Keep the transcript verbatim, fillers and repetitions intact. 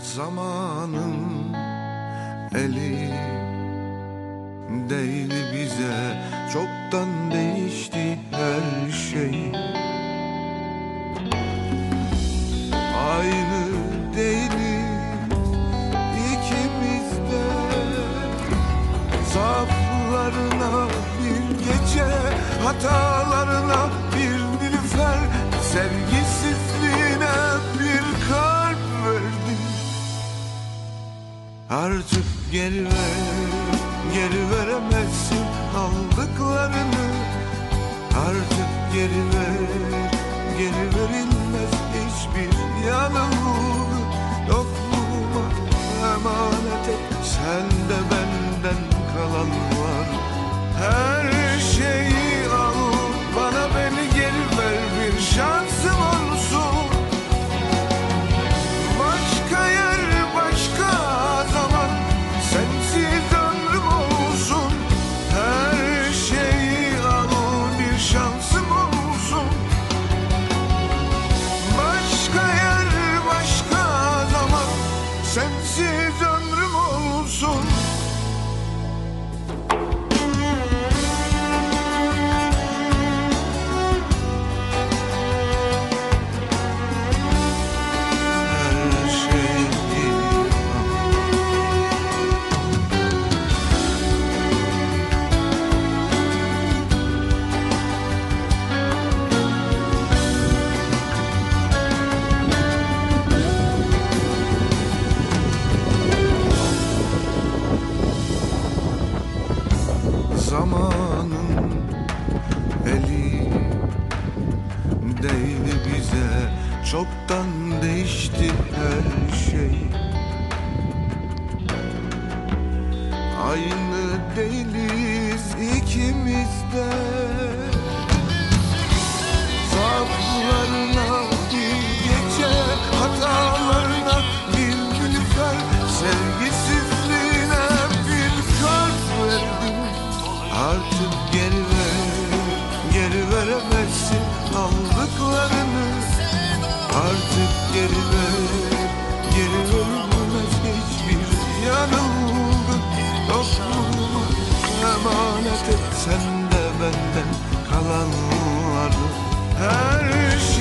Zamanın eli değdi bize, çoktan değişti her şey. Aynı değiliz ikimiz de, zaaflarına bir gece, hatalarına bir nilüfer, sevgisizliğine bir kalp verdim. Artık geri ver, geri veremezsin aldıklarını. Artık geri ver, geri verilmez hiçbir yanılgı. Yokluğuma emanet et, sende benden kalan var. Her şeyi al, bana beni geri ver, bir şansım olsun. Başka yer, başka zaman, sensiz ömrüm olsun. Her şeyi al, bir şansım olsun. Başka yer, başka zaman, sensiz ömrüm olsun. Zamanın eli değdi bize, çoktan değişti her şey. Aynı değiliz ikimiz de, zaaflarına bir gece, hatalarına bir nilüfer, sevgisizliğine bir kalp verdim. Artık geri ver, geri veremezsin aldıklarını. Artık geri ver, geri verilmez hiçbir yanılgı. Yokluğuma emanet et, sende benden kalanları. Her şey